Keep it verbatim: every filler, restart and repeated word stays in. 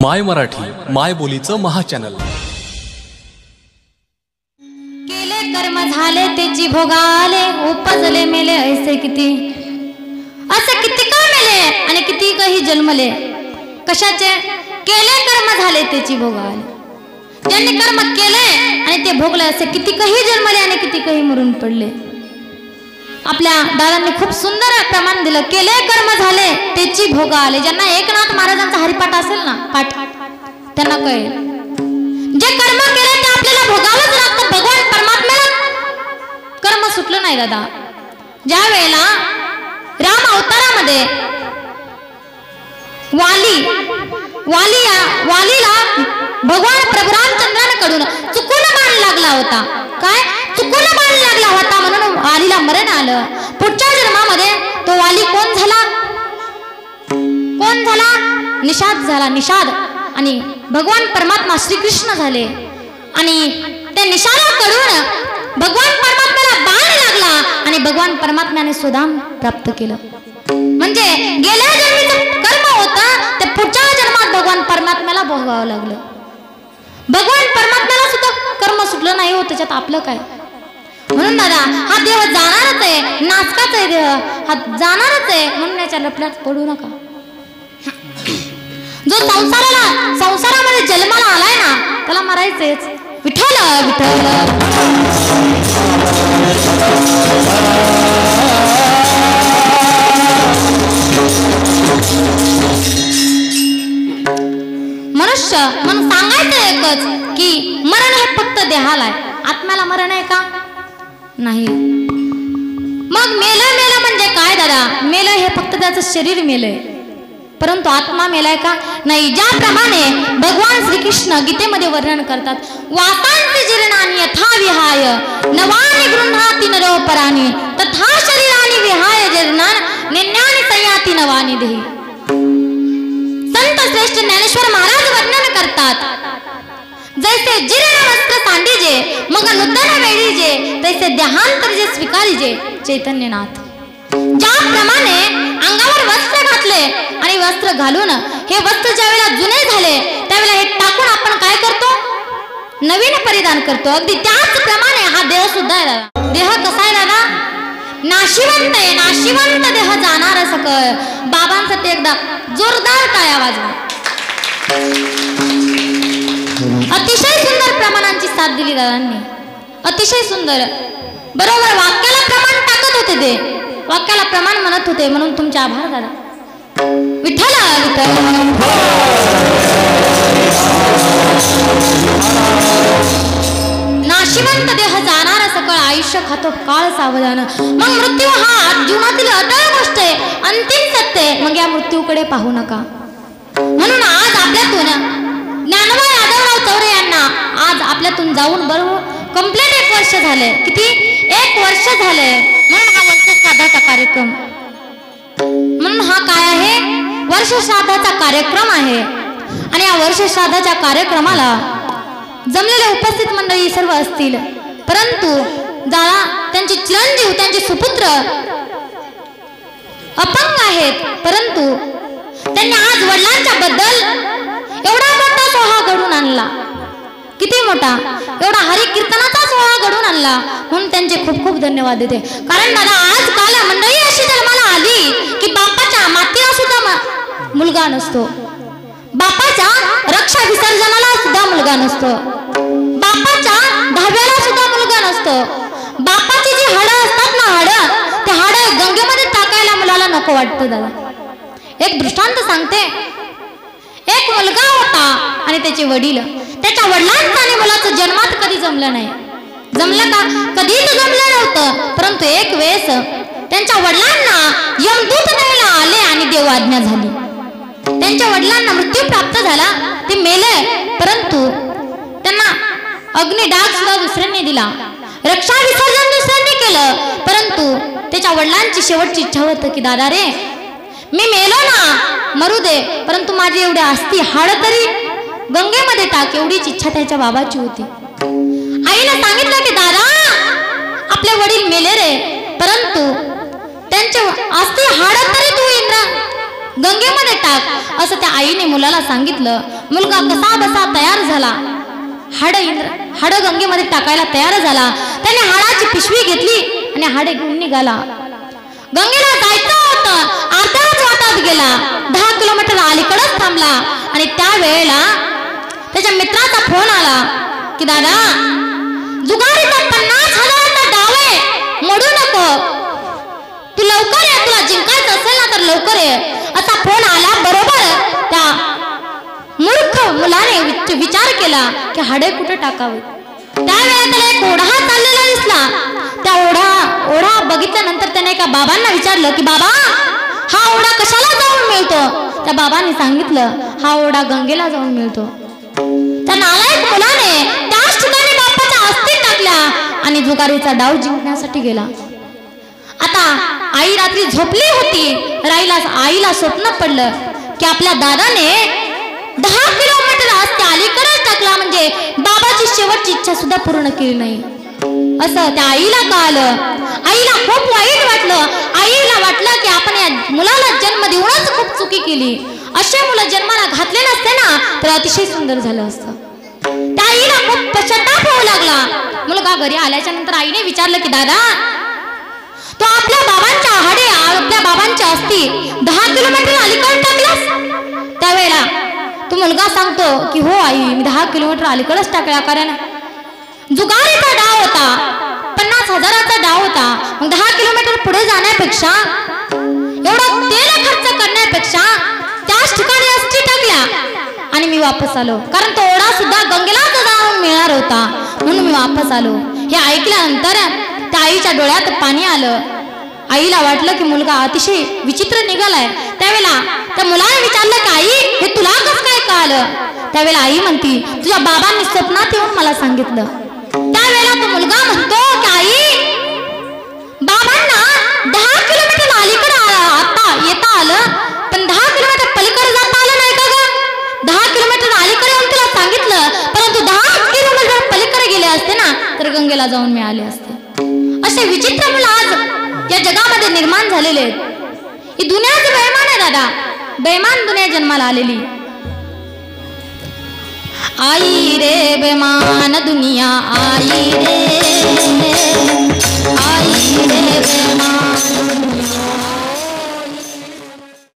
माय मराठी माय बोलीचं महाचॅनल। केले कर्म झाले त्याची भोगाले, उपजले मेले ऐसे किती, असे किती का मेले आणि किती काही जन्मले। कशाचे? केले कर्म झाले त्याची भोगाले, ज्यांनी कर्म केले आणि ते भोगले असे किती काही जन्मले आणि किती काही मरून पडले। आपल्या दादांनी खूप सुंदर प्रमाण दिलं, केले कर्म झाले त्याची भोगा आले। ज्यांना एकनाथ महाराजांचा हरिपाठ असेल ना पाठ, त्यांना कळेल जे कर्म केले ते आपल्याला भोगावंच लागतं। भगवान परमात्म्याला कर्म सुटलं नाही दादा। ज्या वेळेला राम अवतारामध्ये वाली वाली वालीला भगवान प्रभू रामचंद्रांकडून चुकून बाण लागला होता। काय चुकून बाण लागला होता म्हणून वालीला मरण आलं। पुढच्या जन्मामध्ये तो वाली कोण झाला? कोण झाला? निषाद झाला, निषाद। आणि भगवान परमात्मा श्रीकृष्ण झाले आणि त्या निषादाकडून भगवान परमात्म्याला बाण लागला आणि भगवान परमात्म्याने सुधाम प्राप्त केलं। म्हणजे गेल्या जन्मीचं कर्म होतं ते पुढच्या जन्मात भगवान परमात्म्याला भोगावं लागलं। भगवान परमात्म्याला सुद्धा कर्म सुटलं नाही हो, त्याच्यात आपलं काय? म्हणून दादा हा देव जाणारच आहे, नाचकाच आहे देव, हा जाणारच आहे। म्हणून याच्या लपड्यात पडू नका। जो संसाराला संसारामध्ये जन्माला आलाय ना त्याला मरायचंच। विठ्ठल विठ्ठल मनुष्य म्हणून सांगायचं एकच की मरण हे फक्त देहाला आहे, आत्म्याला मरण आहे का? नाही। मग मेलं मेलं म्हणजे काय दादा? मेलं हे फक्त त्याचं शरीर मेलंय, परंतु आत्मा मेलाय का? नाही। ज्याप्रमाणे भगवान श्रीकृष्ण गीतेमध्ये वर्णन करतात, वातांची जीर्णानि यथा विहाय नवानि गृह्णाति नरोपराणि तथा शरीरानि विहाय जीर्णान् निन्यानि संयाति नवानि देहि। संत श्रेष्ठ ज्ञानेश्वर महाराज वर्णन करतात, जैसे जीर्ण वस्त्र सांडीजे मग नूतन वेळीजे, तैसे देहांतर जे स्वीकारीजे चैतन्यनाथ। ज्याप्रमाणे अंगावर वस्त्र घातले आणि वस्त्र घालून हे वस्त्र ज्यावेळेला जुने झाले त्यावेळेला हे टाकून आपण काय करतो? नवीन परिधान करतो। अगदी त्याचप्रमाणे हा देह सुद्धा आहे दादा। देह कसा आहे दादा? नाशिवंत आहे, नाशिवंत देह जाणार सकळ। बाबांसाठी एकदा जोरदार टाळ्या वाजवा। अतिशय सुंदर प्रमाणांची साथ दिली दादांनी, अतिशय सुंदर। बरोबर वाक्याला प्रमाण टाकत होते, ते वाक्याला प्रमाण म्हणत होते, म्हणून तुमचे आभार दादा। विठ्ठल नाशिवंत देह जाणार सकळ, आयुष्य खातो काळ सावधान। मग मृत्यू हा जीवनातील अटळ गोष्ट आहे, अंतिम सत्य आहे। मग या मृत्यूकडे पाहू नका। म्हणून आज आपल्यातून ज्ञानोबा यादवराव चौरे यांना आज आपल्यातून जाऊन बरोबर कंप्लीट एक वर्ष झाले। किती? एक वर्ष झाले। म्हणून हा वर्ष श्राद्धाचा कार्यक्रम, म्हणून हा काय आहे? वर्ष श्राद्धाचा कार्यक्रम आहे। आणि या वर्ष श्राद्धाच्या कार्यक्रमाला जमलेले उपस्थित मंडळी सर्व असतील, परंतु ज्याला त्यांचे चिरंजीव त्यांचे सुपुत्र अपंग आहेत, परंतु त्यांनी आज वडिलांच्या बद्दल एवढा मोठा सोहळा घडून आणला। किती मोठा? एवढा हरी कीर्तनाचा सोहळा घडून आणला, म्हणून त्यांचे खूप खूप धन्यवाद देते। कारण दादा आज काल मंडळी अशी जन्माला आली की बापाच्या मातीला सुद्धा मुलगा नसतो, बापाच्या रक्षा विसर्जनाला सुद्धा मुलगा नसतो, बापाच्या दहाव्याला सुद्धा मुलगा नसतो। बापाची जी हाडं असतात ना, हाडं ते हाडं गंगेमध्ये टाकायला मुलाला नको वाटतं दादा। एक दृष्टांत सांगते, एक मुलगा होता आणि त्याचे वडील, त्याच्या वडिलांचं आणि मुलाचं जन्मात कधी जमलं नाही। जमलं का? कधीच जमलं नव्हतं। परंतु एक वेळेस त्यांच्या वडिलांना यमदूत न्यायला आले आणि देव आज्ञा झाली। त्यांच्या वडिलांना मृत्यू प्राप्त झाला, ते मेले, परंतु त्यांना अग्निडाग सुद्धा दुसऱ्यांनी दिला, रक्षा विसर्जन दुसऱ्यांनी केलं। परंतु त्याच्या वडिलांची शेवटची इच्छा होती की दादा रे, मी मेलो ना मरू दे, परंतु माझी एवढी अस्थि हाड तरी गंगेमध्ये टाक, एवढीच इच्छा त्याच्या बाबाची होती। आईने सांगितलं की दादा आपले वडील मेले रे, परंतु त्यांचे अस्थि हाड तरी तू इंद्र गंगेमध्ये टाक असं त्या आईने मुलाला सांगितलं. मुलगा कसा बसा तयार झाला. हाड इंद्र हाड गंगेमध्ये टाकायला तयार झाला. त्याने हाडाची पिशवी घेतली आणि हाडे घेऊन निघाला. गंगेला जायचं होतं, अर्ध्याच वाटात गेला. दहा किलोमीटर अलीकडेच थांबला आणि त्या वेळेला त्याच्या मित्राचा फोन आला की दादा, जुगारीचा पन्नास हजाराचा डाव आहे, मोडू नको, तू लवकर ये, तुला जिंकायचं असेल ना तर लवकर ये. असा फोन आला बरोबर त्या मूर्ख मुलाने विचार केला की हाडे कुठे टाकावे. त्यावेळेला त्याला एक ओढा चाललेला दिसला. त्या ओढा ओढा बघितल्यानंतर त्याने एका बाबांना विचारलं की बाबा, हा ओढा कशाला जाऊन मिळतो. त्या बाबांनी सांगितलं, हा ओढा गंगेला जाऊन मिळतो. त्या नालायक मुलाने त्याच ठिकाणी बापाच्या अस्थी टाकल्या आणि जुगारीचा डाव जिंकण्यासाठी गेला. आता आई रात्री झोपली होती. राईला आईला स्वप्न पडलं की आपल्या दादाने दहा किलोमीटर अस्थी अलीकडेच टाकला, म्हणजे बाबाची शेवटची इच्छा सुद्धा पूर्ण केली नाही असं त्या आईला कळालं. आईला खूप वाईट वाटलं. आईला वाटलं की आपण या मुलाला जन्म देऊनच खूप चुकी केली. असे मुलं जन्माला घातले नसते ना तर अतिशय सुंदर झालं असतं. त्या आईला खूप पश्चाताप होऊ लागला. मुलगा घरी आल्याच्या नंतर आईने विचारलं की दादा, तो आपल्या बाबांच्या हाडे आपल्या बाबांच्या अस्थी दहा किलोमीटर अलीकडे टाकलास. त्यावेळेला तो मुलगा सांगतो की हो आई, मी दहा किलोमीटर अलीकडेच टाकला, कारण जुगारीचा डाव होता, पन्नास हजाराचा डाव होता. मग दहा किलोमीटर पुढे जाण्यापेक्षा, एवढा तेल खर्च करण्यापेक्षा त्याच ठिकाणी अस्थी टाकल्या आणि मी वापस आलो, कारण तो ओढा सुद्धा गंगेला जाऊन मिळणार होता, म्हणून मी वापस आलो. हे ऐकल्यानंतर त्या आईच्या डोळ्यात पाणी आलं. आईला वाटलं की मुलगा अतिशय विचित्र निघालाय. त्यावेळेला त्या मुलाने विचारलं की आई, हे तुला कसं काय कळालं. त्यावेळेला आई म्हणती, तुझ्या बाबांनी स्वप्नात येऊन मला सांगितलं. त्यावेळेला तो मुलगा म्हणतो की आई, बाबांना दहा किलोमीटर अलीकडे आता येता आलं, पण दहा किलोमीटर पलीकडे जाता आलं नाही का ग. दहा किलोमीटर अलीकडे येऊन तुला सांगितलं, परंतु दहा किलोमीटर पलीकडे गेले असते ना तर गंगेला जाऊन मिळाले असते. असे विचित्र मुलं आज या जगामध्ये निर्माण झालेले आहेत. ही दुनियाच बेईमान आहे दादा, बेईमान दुनिया जन्माला आलेली. आई रे बेमान दुनिया, आई रे आई रे बेमान.